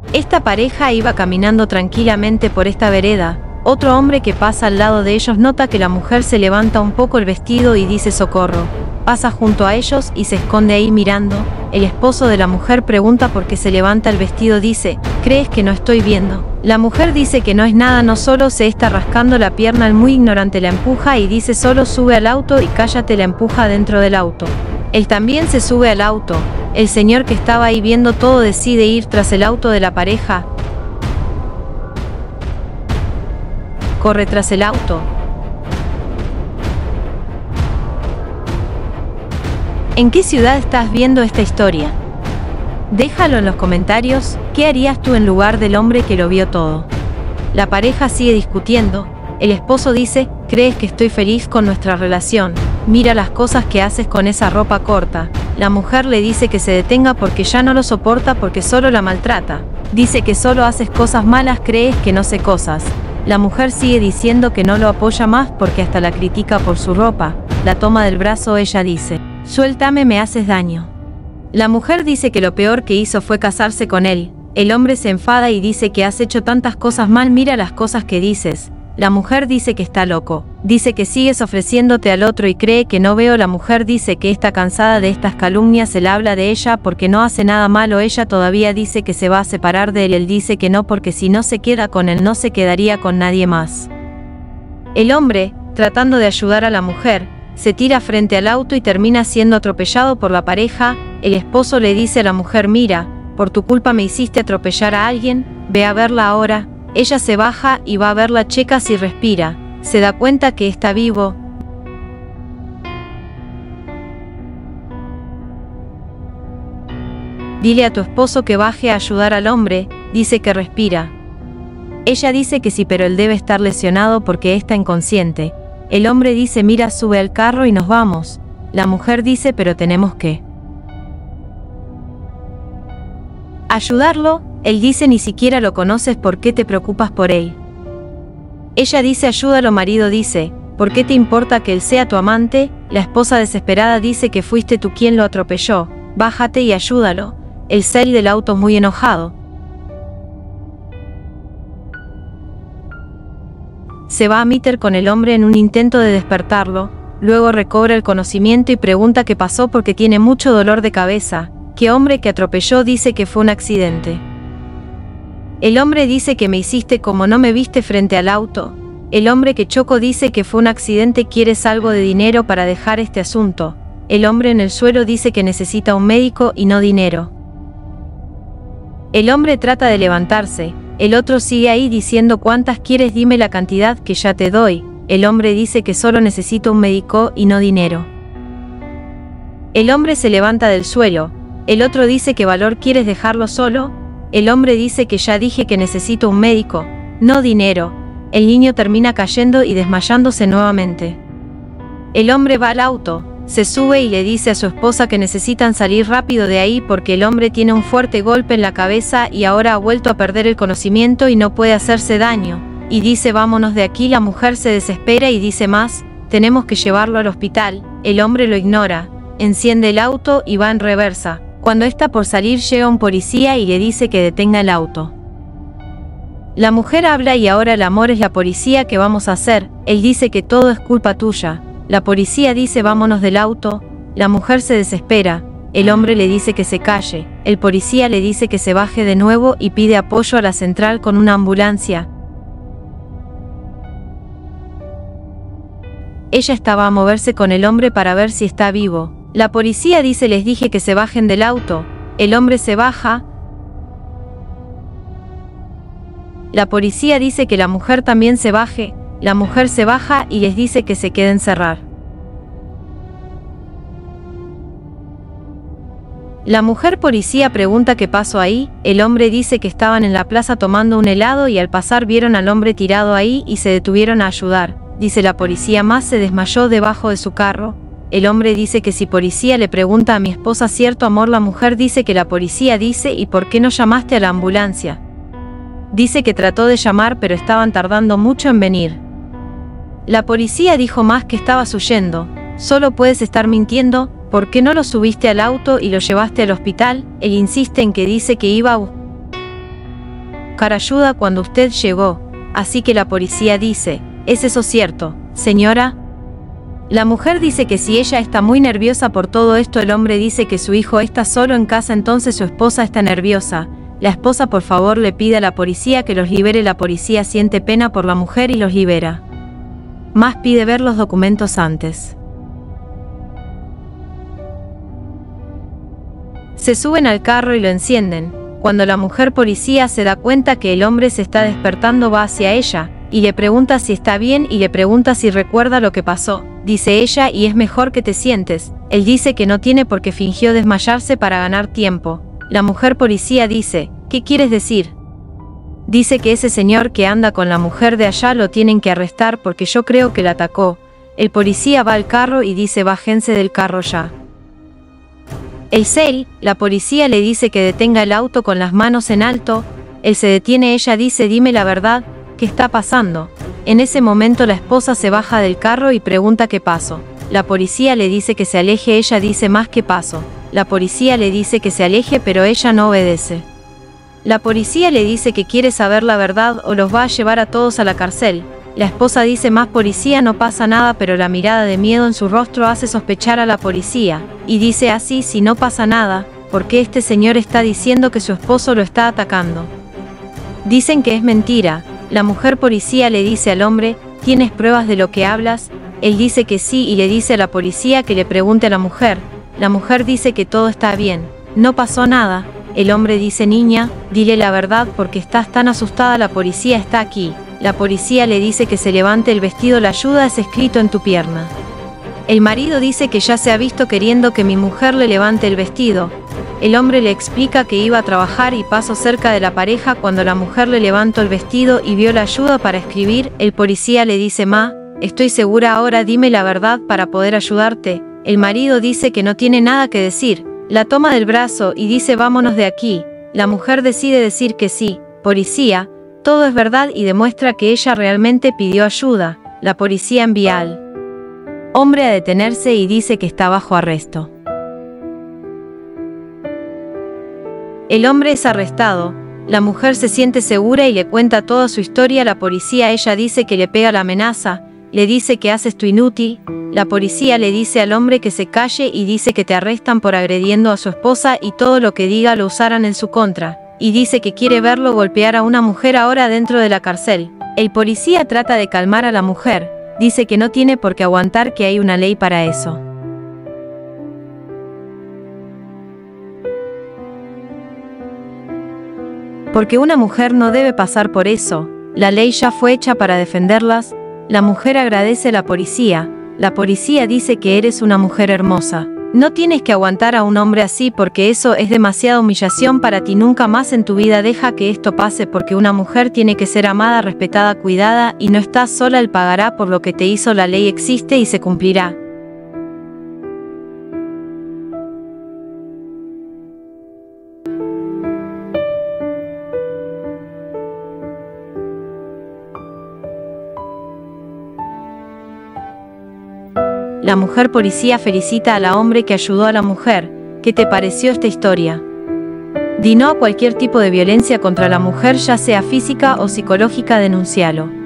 Esta pareja iba caminando tranquilamente por esta vereda. Otro hombre que pasa al lado de ellos nota que la mujer se levanta un poco el vestido y dice socorro. Pasa junto a ellos y se esconde ahí mirando. El esposo de la mujer pregunta por qué se levanta el vestido, dice, ¿crees que no estoy viendo? La mujer dice que no es nada, no solo se está rascando la pierna, el muy ignorante la empuja y dice solo sube al auto y cállate, la empuja dentro del auto. Él también se sube al auto. El señor que estaba ahí viendo todo decide ir tras el auto de la pareja. Corre tras el auto. ¿En qué ciudad estás viendo esta historia? Déjalo en los comentarios. ¿Qué harías tú en lugar del hombre que lo vio todo? La pareja sigue discutiendo. El esposo dice, ¿crees que estoy feliz con nuestra relación? Mira las cosas que haces con esa ropa corta. La mujer le dice que se detenga porque ya no lo soporta porque solo la maltrata. Dice que solo haces cosas malas, crees que no sé cosas. La mujer sigue diciendo que no lo apoya más porque hasta la critica por su ropa. La toma del brazo, ella dice, suéltame, me haces daño. La mujer dice que lo peor que hizo fue casarse con él. El hombre se enfada y dice que has hecho tantas cosas mal, mira las cosas que dices. La mujer dice que está loco. Dice que sigues ofreciéndote al otro y cree que no veo. La mujer dice que está cansada de estas calumnias. Él habla de ella porque no hace nada malo. Ella todavía dice que se va a separar de él. Él dice que no porque si no se queda con él no se quedaría con nadie más. El hombre, tratando de ayudar a la mujer, se tira frente al auto y termina siendo atropellado por la pareja. El esposo le dice a la mujer, mira, por tu culpa me hiciste atropellar a alguien, ve a verla ahora. Ella se baja y va a verla, checa si respira. Se da cuenta que está vivo. Dile a tu esposo que baje a ayudar al hombre, dice que respira. Ella dice que sí, pero él debe estar lesionado porque está inconsciente. El hombre dice, mira, sube al carro y nos vamos. La mujer dice, pero tenemos que ayudarlo. Él dice, ni siquiera lo conoces, ¿por qué te preocupas por él? Ella dice, ayúdalo. Marido dice, ¿por qué te importa que él sea tu amante? La esposa desesperada dice que fuiste tú quien lo atropelló, bájate y ayúdalo. Él sale del auto muy enojado. Se va a meter con el hombre en un intento de despertarlo, luego recobra el conocimiento y pregunta qué pasó porque tiene mucho dolor de cabeza. ¿Qué hombre que atropelló? Dice que fue un accidente. El hombre dice que me hiciste como no me viste frente al auto. El hombre que chocó dice que fue un accidente, ¿quieres algo de dinero para dejar este asunto? El hombre en el suelo dice que necesita un médico y no dinero. El hombre trata de levantarse. El otro sigue ahí diciendo, ¿cuántas quieres? Dime la cantidad que ya te doy. El hombre dice que solo necesita un médico y no dinero. El hombre se levanta del suelo. El otro dice, ¿qué valor quieres dejarlo solo? El hombre dice que ya dije que necesito un médico, no dinero. El niño termina cayendo y desmayándose nuevamente. El hombre va al auto, se sube y le dice a su esposa que necesitan salir rápido de ahí porque el hombre tiene un fuerte golpe en la cabeza y ahora ha vuelto a perder el conocimiento y no puede hacerse daño. Y dice, vámonos de aquí. La mujer se desespera y dice más, tenemos que llevarlo al hospital. El hombre lo ignora, enciende el auto y va en reversa. Cuando está por salir llega un policía y le dice que detenga el auto. La mujer habla y ahora el amor es la policía, ¿qué vamos a hacer? Él dice que todo es culpa tuya. La policía dice, vámonos del auto. La mujer se desespera. El hombre le dice que se calle. El policía le dice que se baje de nuevo y pide apoyo a la central con una ambulancia. Ella estaba a moverse con el hombre para ver si está vivo. La policía dice, les dije que se bajen del auto. El hombre se baja. La policía dice que la mujer también se baje. La mujer se baja y les dice que se queden cerrar. La mujer policía pregunta qué pasó ahí. El hombre dice que estaban en la plaza tomando un helado y al pasar vieron al hombre tirado ahí y se detuvieron a ayudar. Dice la policía, más se desmayó debajo de su carro. El hombre dice que si policía, le pregunta a mi esposa, ¿cierto amor? La mujer dice que la policía dice, ¿y por qué no llamaste a la ambulancia? Dice que trató de llamar pero estaban tardando mucho en venir. La policía dijo más que estabas huyendo. Solo puedes estar mintiendo. ¿Por qué no lo subiste al auto y lo llevaste al hospital? Él insiste en que dice que iba a buscar ayuda cuando usted llegó, así que la policía dice, ¿es eso cierto, señora? La mujer dice que si ella está muy nerviosa por todo esto, el hombre dice que su hijo está solo en casa, entonces su esposa está nerviosa. La esposa por favor le pide a la policía que los libere, la policía siente pena por la mujer y los libera. Más pide ver los documentos antes. Se suben al carro y lo encienden. Cuando la mujer policía se da cuenta que el hombre se está despertando, va hacia ella, y le pregunta si está bien y le pregunta si recuerda lo que pasó. Dice ella, y es mejor que te sientes. Él dice que no tiene porque fingió desmayarse para ganar tiempo. La mujer policía dice, ¿qué quieres decir? Dice que ese señor que anda con la mujer de allá lo tienen que arrestar porque yo creo que la atacó. El policía va al carro y dice, bájense del carro ya. La policía le dice que detenga el auto con las manos en alto. Él se detiene, ella dice, dime la verdad, ¿qué está pasando? En ese momento la esposa se baja del carro y pregunta qué pasó. La policía le dice que se aleje, ella dice más qué pasó. La policía le dice que se aleje, pero ella no obedece. La policía le dice que quiere saber la verdad o los va a llevar a todos a la cárcel. La esposa dice, más policía, no pasa nada, pero la mirada de miedo en su rostro hace sospechar a la policía, y dice así, si no pasa nada, ¿por qué este señor está diciendo que su esposo lo está atacando? Dicen que es mentira. La mujer policía le dice al hombre, ¿tienes pruebas de lo que hablas? Él dice que sí y le dice a la policía que le pregunte a la mujer. La mujer dice que todo está bien, no pasó nada. El hombre dice, niña, dile la verdad porque estás tan asustada, la policía está aquí. La policía le dice que se levante el vestido, la ayuda es escrito en tu pierna. El marido dice que ya se ha visto queriendo que mi mujer le levante el vestido. El hombre le explica que iba a trabajar y pasó cerca de la pareja cuando la mujer le levantó el vestido y vio la ayuda para escribir. El policía le dice, ma, estoy segura ahora, dime la verdad para poder ayudarte. El marido dice que no tiene nada que decir. La toma del brazo y dice, vámonos de aquí. La mujer decide decir que sí. Policía, todo es verdad y demuestra que ella realmente pidió ayuda. La policía envía al hombre a detenerse y dice que está bajo arresto. El hombre es arrestado. La mujer se siente segura y le cuenta toda su historia a la policía. Ella dice que le pega la amenaza, le dice que haces tú inútil. La policía le dice al hombre que se calle y dice que te arrestan por agrediendo a su esposa y todo lo que diga lo usarán en su contra. Y dice que quiere verlo golpear a una mujer ahora dentro de la cárcel. El policía trata de calmar a la mujer. Dice que no tiene por qué aguantar, que hay una ley para eso. Porque una mujer no debe pasar por eso. La ley ya fue hecha para defenderlas. La mujer agradece a la policía. La policía dice que eres una mujer hermosa. No tienes que aguantar a un hombre así porque eso es demasiada humillación para ti. Nunca más en tu vida deja que esto pase porque una mujer tiene que ser amada, respetada, cuidada y no estás sola. Él pagará por lo que te hizo. La ley existe y se cumplirá. La mujer policía felicita a la hombre que ayudó a la mujer. ¿Qué te pareció esta historia? Di no a cualquier tipo de violencia contra la mujer, ya sea física o psicológica, denúncialo.